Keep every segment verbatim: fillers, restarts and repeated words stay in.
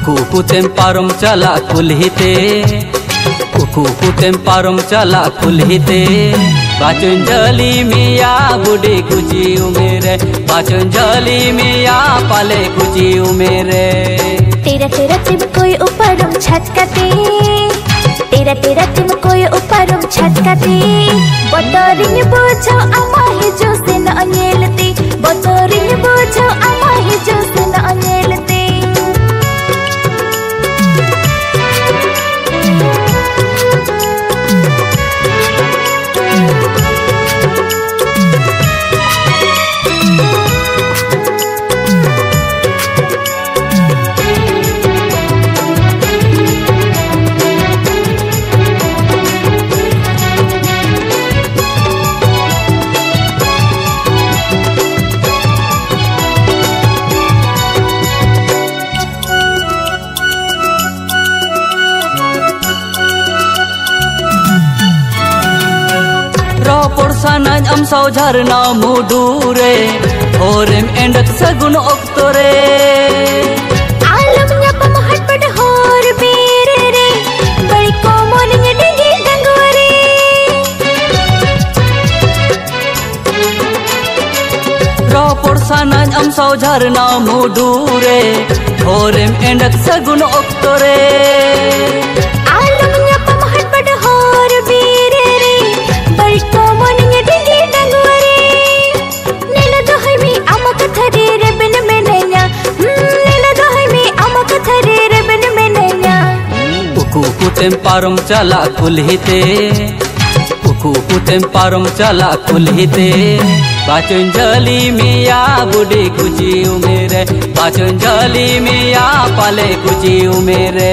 उकु कुतेम पारम चला कुल्हिते उकु कुतेम पारम चला कुल्हिते पाचंजलि मिया बुढ़ी कुची उमेरे पाचंजलि मिया पाले कुची उमेरे तेरा तेरा तिम कोई ऊपरम छटकते तेरा तेरा तिम कोई ऊपरम छटकते बतरिंग बोझो अमा ही जो से न अनेलते बतरिंग बोझो अमा ही जो से न अनेलते Porsanan am saujharna mudure horem endak sagun oktore alam nyapam hatpad hor beere re badi ko moling dingi dangore ro porsanan am saujharna mudure horem endak sagun oktore alam nyapam hatpad hor beere re badi ko उकु कुतेम पारम चला कुल्हिते उकु कुतेम पारम चला कुल्हिते पाचंजलि मिया बुढ़ी कुची उमेरे पाचंजलि मिया पाले कुची उमेरे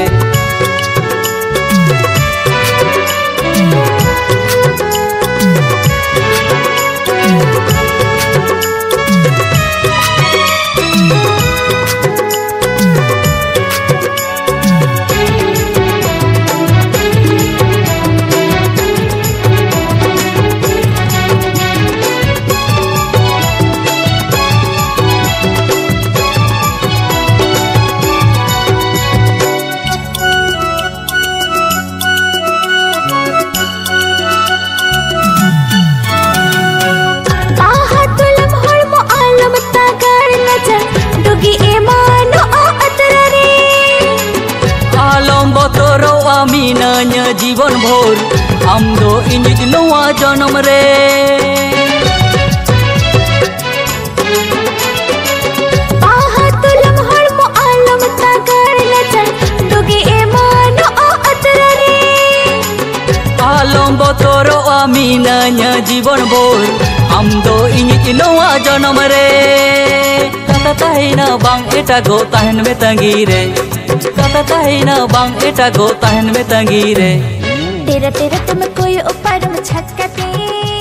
मीनाnya जीवन भोर हम दो इंज नवा जन्म रे बाहतुलम हर मो आलम तागर लचन दुगी एमानो ओ अतरा रे आलम बतोरो मीनाnya जीवन भोर हम दो इंज नवा जन्म रे kata tahina bang eta go tahan me tangi re kata tahina bang eta go tahan me tangi re तेरा तेरा तुम कोई ऊपर छटकते